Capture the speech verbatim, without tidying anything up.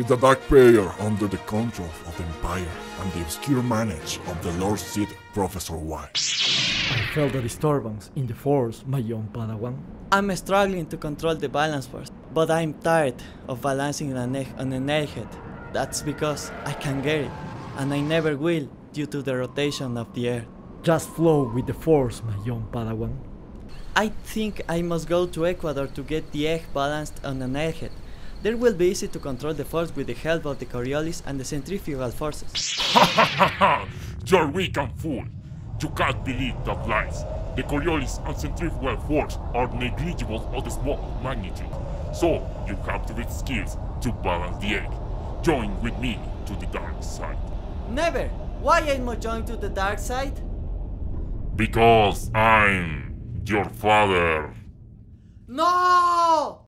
is the dark player under the control of the Empire and the obscure manage of the Lord Sith, Professor Y. I felt a disturbance in the Force, my young Padawan. I'm struggling to control the balance force, but I'm tired of balancing an egg on an egghead. That's because I can get it, and I never will due to the rotation of the Earth. Just flow with the Force, my young Padawan. I think I must go to Ecuador to get the egg balanced on an egghead. There will be easy to control the force with the help of the Coriolis and the centrifugal forces. Ha ha ha ha! You're weak and fool! You can't believe that lies. The Coriolis and centrifugal force are negligible of the small magnitude. So, you have to reach skills to balance the egg. Join with me to the dark side. Never! Why am I joined to the dark side? Because I'm your father. No!